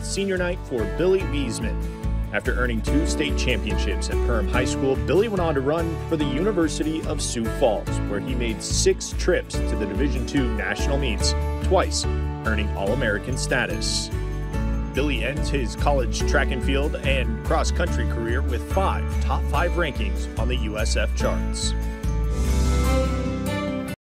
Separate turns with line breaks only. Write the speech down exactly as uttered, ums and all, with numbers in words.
nineteenth senior night for Billy Beseman. After earning two state championships at Perham High School, Billy went on to run for the University of Sioux Falls, where he made six trips to the Division two national meets, twice earning All-American status. Billy ends his college track and field and cross-country career with five top five rankings on the U S F charts.